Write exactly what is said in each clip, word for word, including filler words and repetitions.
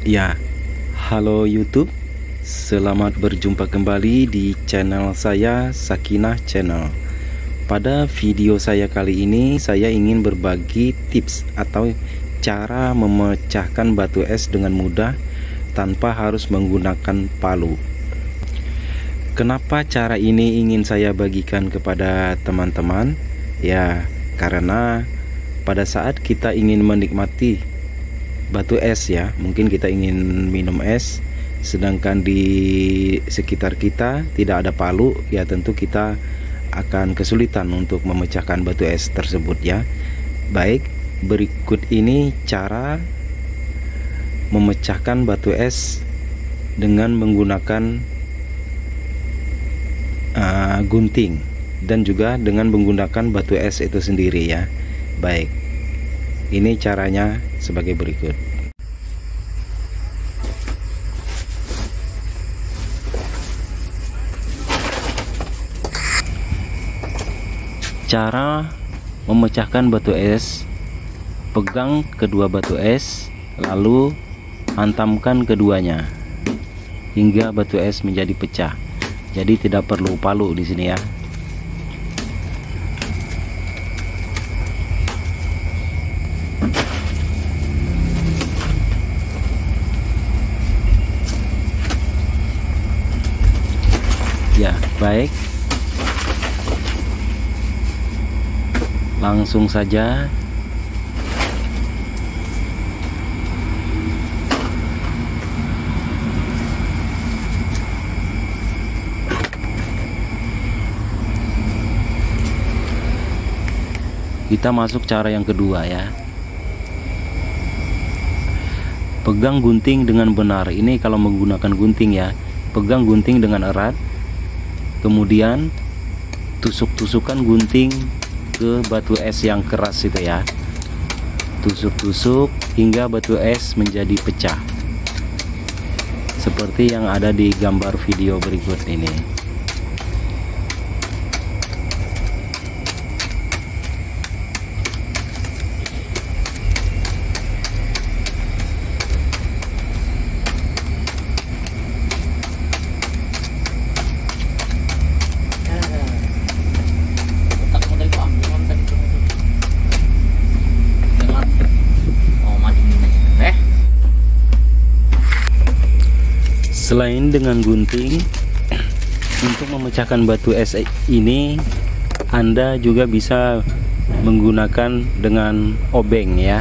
Ya, halo YouTube, selamat berjumpa kembali di channel saya, Sakinah Channel. Pada video saya kali ini, saya ingin berbagi tips atau cara memecahkan batu es dengan mudah tanpa harus menggunakan palu. Kenapa cara ini ingin saya bagikan kepada teman-teman? Ya, karena pada saat kita ingin menikmati batu es, ya mungkin kita ingin minum es, sedangkan di sekitar kita tidak ada palu, ya tentu kita akan kesulitan untuk memecahkan batu es tersebut, ya. Baik, berikut ini cara memecahkan batu es dengan menggunakan uh, gunting dan juga dengan menggunakan batu es itu sendiri, ya. Baik, ini caranya sebagai berikut. Cara memecahkan batu es: pegang kedua batu es, lalu hantamkan keduanya hingga batu es menjadi pecah. Jadi tidak perlu palu di sini, ya. Ya, baik. Langsung saja kita masuk cara yang kedua, ya. Pegang gunting dengan benar. Ini kalau menggunakan gunting, ya. Pegang gunting dengan erat, kemudian tusuk-tusukan gunting ke batu es yang keras itu, ya. Tusuk-tusuk hingga batu es menjadi pecah, seperti yang ada di gambar video berikut ini. Selain dengan gunting, untuk memecahkan batu es ini Anda juga bisa menggunakan dengan obeng, ya.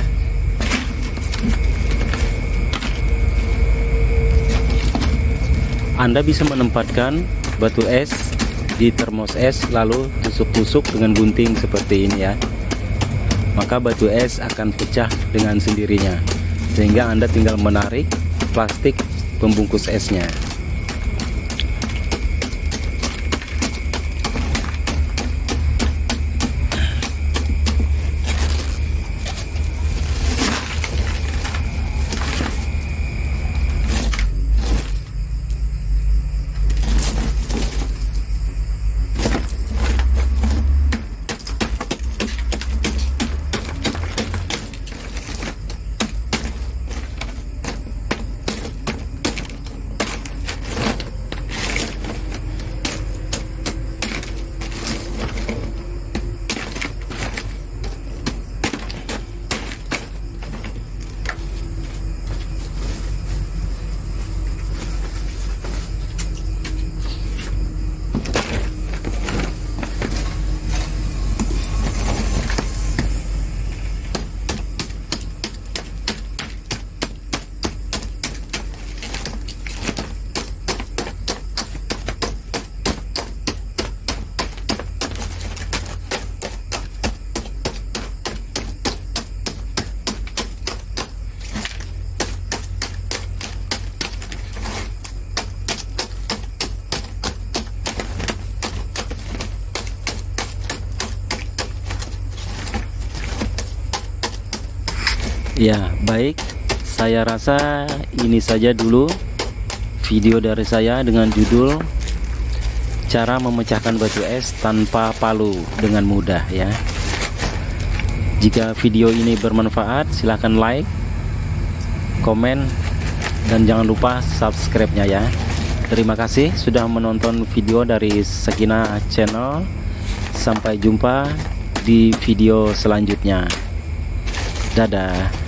Anda bisa menempatkan batu es di termos es, lalu tusuk-tusuk dengan gunting seperti ini, ya. Maka batu es akan pecah dengan sendirinya, sehingga Anda tinggal menarik plastik pembungkus esnya. Ya, baik, saya rasa ini saja dulu video dari saya dengan judul cara memecahkan batu es tanpa palu dengan mudah, ya. Jika video ini bermanfaat, silahkan like, komen, dan jangan lupa subscribe-nya ya. Terima kasih sudah menonton video dari Sakina Channel. Sampai jumpa di video selanjutnya. Dadah.